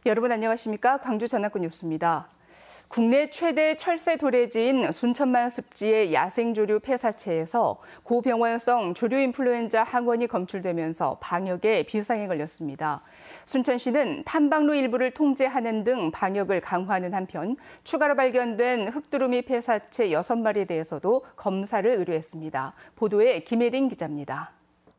여러분 안녕하십니까? 광주 전학군 뉴스입니다. 국내 최대 철새 도래지인 순천만 습지의 야생조류 폐사체에서 고병원성 조류 인플루엔자 항원이 검출되면서 방역에 비상이 걸렸습니다. 순천시는 탐방로 일부를 통제하는 등 방역을 강화하는 한편 추가로 발견된 흑두루미 폐사체 6마리에 대해서도 검사를 의뢰했습니다. 보도에 김혜린 기자입니다.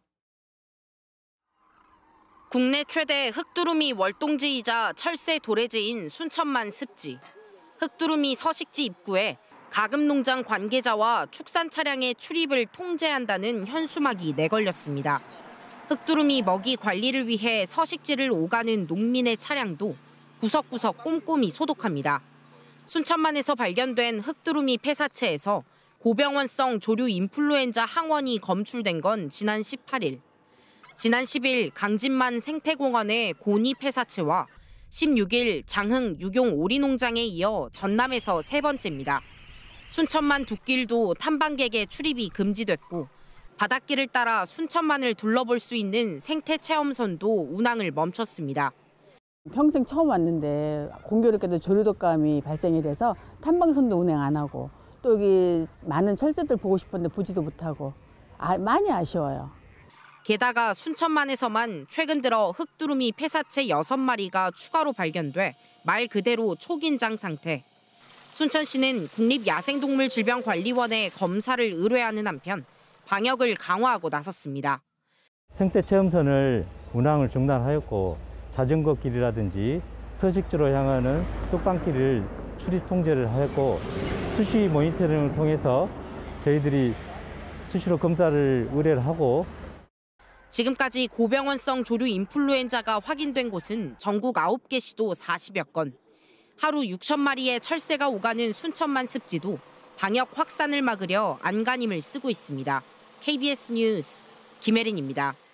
국내 최대 흑두루미 월동지이자 철새 도래지인 순천만 습지. 흑두루미 서식지 입구에 가금농장 관계자와 축산 차량의 출입을 통제한다는 현수막이 내걸렸습니다. 흑두루미 먹이 관리를 위해 서식지를 오가는 농민의 차량도 구석구석 꼼꼼히 소독합니다. 순천만에서 발견된 흑두루미 폐사체에서 고병원성 조류 인플루엔자 항원이 검출된 건 지난 18일. 지난 10일 강진만 생태공원의 고니 폐사체와 16일 장흥 유경 오리농장에 이어 전남에서 세 번째입니다. 순천만 둑길도 탐방객의 출입이 금지됐고 바닷길을 따라 순천만을 둘러볼 수 있는 생태체험선도 운항을 멈췄습니다. 평생 처음 왔는데 공교롭게도 조류독감이 발생이 돼서 탐방선도 운행 안 하고 또 여기 많은 철새들 보고 싶었는데 보지도 못하고 많이 아쉬워요. 게다가 순천만에서만 최근 들어 흑두루미 폐사체 6마리가 추가로 발견돼 말 그대로 초긴장 상태. 순천시는 국립야생동물질병관리원에 검사를 의뢰하는 한편 방역을 강화하고 나섰습니다. 생태체험선을 운항을 중단하였고 자전거 길이라든지 서식지로 향하는 뚝방길을 출입 통제를 하였고 수시 모니터링을 통해서 저희들이 수시로 검사를 의뢰를 하고 지금까지 고병원성 조류 인플루엔자가 확인된 곳은 전국 9개 시도 40여 건. 하루 6천 마리의 철새가 오가는 순천만 습지도 방역 확산을 막으려 안간힘을 쓰고 있습니다. KBS 뉴스 김혜린입니다.